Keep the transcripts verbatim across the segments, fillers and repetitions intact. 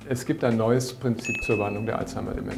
Es gibt ein neues Prinzip zur Behandlung der Alzheimer-Demenz.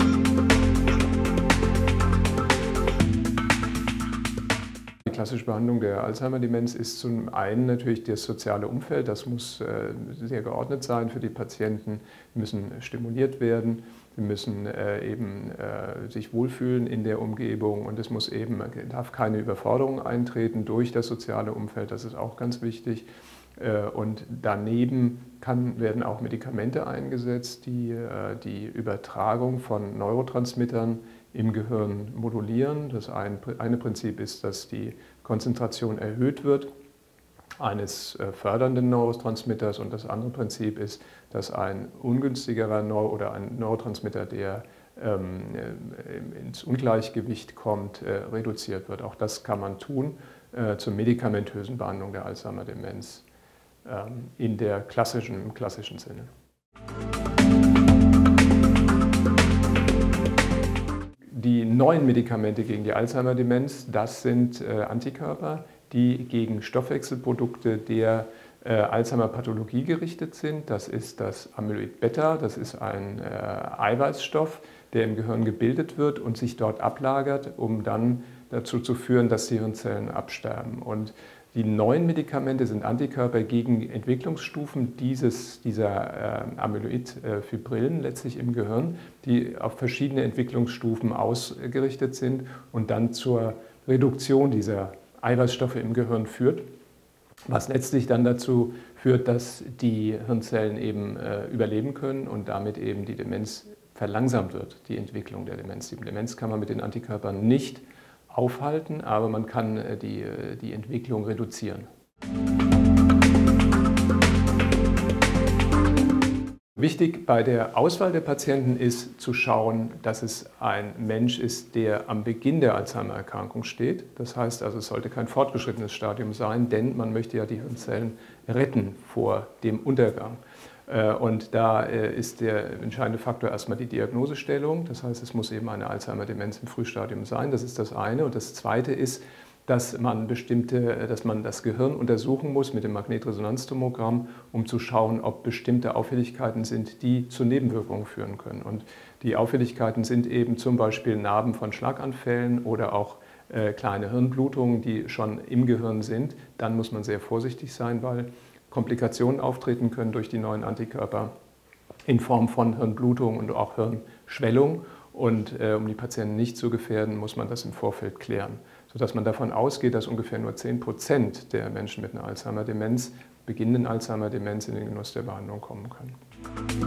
Die klassische Behandlung der Alzheimer-Demenz ist zum einen natürlich das soziale Umfeld. Das muss äh, sehr geordnet sein für die Patienten. Sie müssen stimuliert werden. Sie müssen äh, eben äh, sich wohlfühlen in der Umgebung und es muss eben, darf keine Überforderung eintreten durch das soziale Umfeld. Das ist auch ganz wichtig. Äh, und daneben kann, werden auch Medikamente eingesetzt, die äh, die Übertragung von Neurotransmittern im Gehirn modulieren. Das ein, eine Prinzip ist, dass die Konzentration erhöht wird eines fördernden Neurotransmitters und das andere Prinzip ist, dass ein ungünstigerer Neuro oder ein Neurotransmitter, der ähm, ins Ungleichgewicht kommt, äh, reduziert wird. Auch das kann man tun äh, zur medikamentösen Behandlung der Alzheimer-Demenz ähm, in der klassischen, im klassischen Sinne. Die neuen Medikamente gegen die Alzheimer-Demenz, das sind äh, Antikörper, die gegen Stoffwechselprodukte der äh, Alzheimer-Pathologie gerichtet sind. Das ist das Amyloid-Beta, das ist ein äh, Eiweißstoff, der im Gehirn gebildet wird und sich dort ablagert, um dann dazu zu führen, dass die Hirnzellen absterben. Und die neuen Medikamente sind Antikörper gegen Entwicklungsstufen dieses, dieser äh, Amyloid-Fibrillen letztlich im Gehirn, die auf verschiedene Entwicklungsstufen ausgerichtet sind und dann zur Reduktion dieser Eiweißstoffe im Gehirn führt, was letztlich dann dazu führt, dass die Hirnzellen eben äh, überleben können und damit eben die Demenz verlangsamt wird, die Entwicklung der Demenz. Die Demenz kann man mit den Antikörpern nicht aufhalten, aber man kann äh, die, die Entwicklung reduzieren. Wichtig bei der Auswahl der Patienten ist zu schauen, dass es ein Mensch ist, der am Beginn der Alzheimer-Erkrankung steht. Das heißt also, es sollte kein fortgeschrittenes Stadium sein, denn man möchte ja die Hirnzellen retten vor dem Untergang. Und da ist der entscheidende Faktor erstmal die Diagnosestellung. Das heißt, es muss eben eine Alzheimer-Demenz im Frühstadium sein. Das ist das eine. Und das zweite ist, dass man, bestimmte, dass man das Gehirn untersuchen muss mit dem Magnetresonanztomogramm, um zu schauen, ob bestimmte Auffälligkeiten sind, die zu Nebenwirkungen führen können. Und die Auffälligkeiten sind eben zum Beispiel Narben von Schlaganfällen oder auch äh, kleine Hirnblutungen, die schon im Gehirn sind. Dann muss man sehr vorsichtig sein, weil Komplikationen auftreten können durch die neuen Antikörper in Form von Hirnblutung und auch Hirnschwellung. Und äh, um die Patienten nicht zu gefährden, muss man das im Vorfeld klären, sodass man davon ausgeht, dass ungefähr nur zehn Prozent der Menschen mit einer Alzheimer-Demenz, beginnenden Alzheimer-Demenz, in den Genuss der Behandlung kommen können.